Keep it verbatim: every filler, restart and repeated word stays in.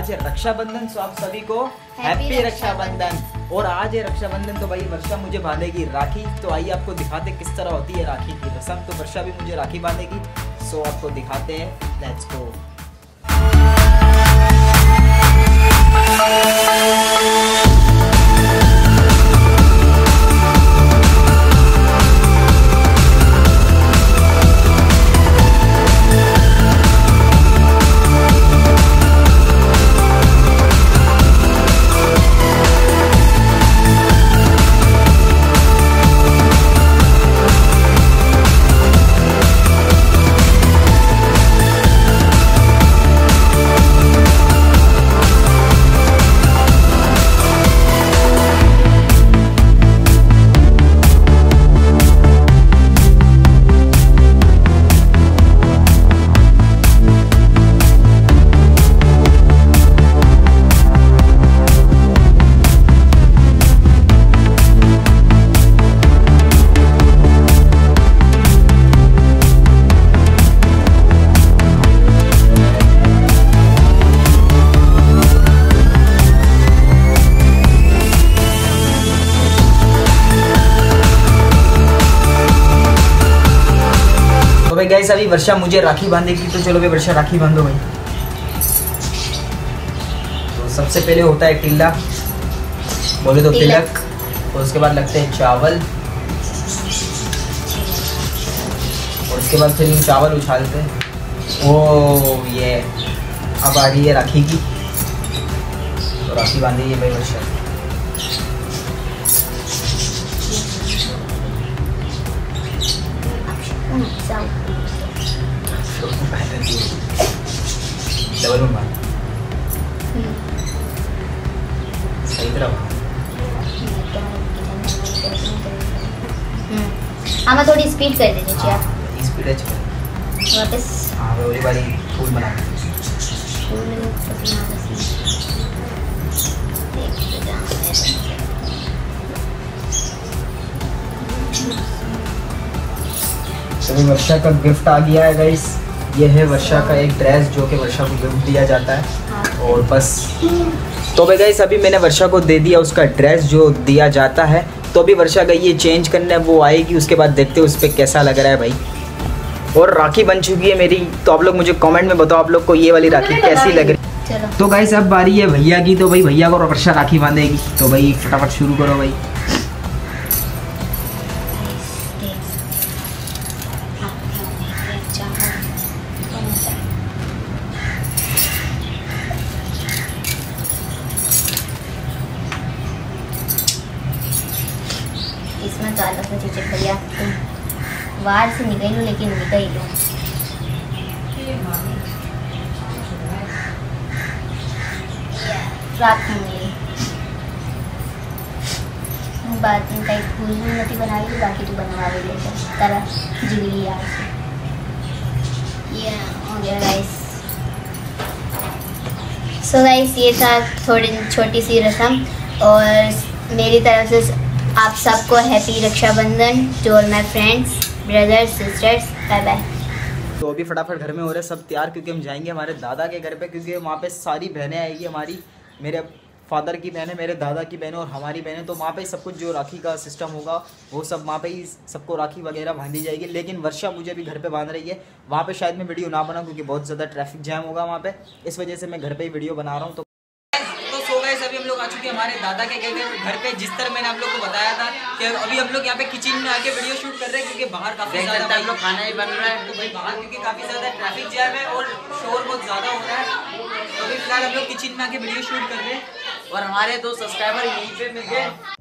आज है रक्षाबंधन, सो आप सभी को हैप्पी रक्षाबंधन। और आज है रक्षाबंधन तो भाई वर्षा मुझे बांधेगी राखी। तो आइए आपको दिखाते किस तरह होती है राखी की रस्म। तो वर्षा भी मुझे राखी बांधेगी, सो आपको दिखाते हैं, लेट्स गो। तो भाई गाइस अभी वर्षा मुझे राखी बांधेगी, तो चलो भाई वर्षा राखी बांधो भाई। तो सबसे पहले होता है टिल्ला, बोले तो तिलक, और उसके बाद लगते हैं चावल, और उसके बाद फिर इन चावल उछालते हैं। ओ ये अब आ रही है राखी की, तो राखी बांधी है भाई वर्षा। डबल में बांध, सही तरह बांध। हमें थोड़ी स्पीड कर दीजिए हाँ, स्पीड है चल वापस। हाँ वही वाली फूल बना तो वर्षा का गिफ्ट आ गया है गाइस। ये है वर्षा का एक ड्रेस जो कि वर्षा को गिफ्ट दिया जाता है। और बस तो भाई गाइस अभी मैंने वर्षा को दे दिया उसका ड्रेस जो दिया जाता है। तो अभी वर्षा का ये चेंज करना है, वो आएगी, उसके बाद देखते हैं उस पर कैसा लग रहा है भाई। और राखी बन चुकी है मेरी, तो आप लोग मुझे कमेंट में बताओ आप लोग को ये वाली राखी कैसी लग रही है। तो गाइस अब बारी है भैया की, तो भाई भैया को वर्षा राखी बांधेगी। तो भाई फटाफट शुरू करो भाई। इसमें तो अलग में चीजें भैया बाहर से निकल लो, लेकिन निकल लो। बात टाइप फूल नहीं बना ली, बाकी तो बनवा भी लेते तरह जिली यार से। ये हो गया गाइस। सो गाइस ये था थोड़ी छोटी सी रस्म, और मेरी तरफ से आप सबको happy Rakshabandhan to all my friends, brothers, sisters, bye bye. तो अभी फटाफट घर में हो रहे सब तैयार, क्योंकि हम जाएंगे हमारे दादा के घर पे, क्योंकि वहाँ पे सारी बहनें आएगी हमारी, मेरे फादर की बहनें, मेरे दादा की बहनें और हमारी बहनें। तो वहाँ पे सब कुछ जो राखी का सिस्टम होगा वो सब वहाँ पे ही सबको राखी वगैरह बांधी जाएगी। लेकिन वर्षा मुझे भी घर पे बांध रही है, वहाँ पे शायद मैं वीडियो ना बनाऊँ क्योंकि बहुत ज़्यादा ट्रैफिक जैम होगा वहाँ पे, इस वजह से मैं घर पे ही वीडियो बना रहा हूँ। तो अभी हम लोग आ चुके हैं हमारे दादा के घर पे। जिस तरह मैंने आप लोग को बताया था कि अभी हम लोग यहाँ पे किचन में आके वीडियो शूट कर रहे हैं, क्योंकि बाहर काफी ज्यादा हम लोग खाना ही बन रहा है। तो भाई बाहर क्योंकि काफी ज्यादा ट्रैफिक जैम है और शोर बहुत ज्यादा हो रहा है, तो अभी फिलहाल हम लोग किचन में आके वीडियो शूट कर रहे हैं। और हमारे दो सब्सक्राइबर यहीं पे मिल गए।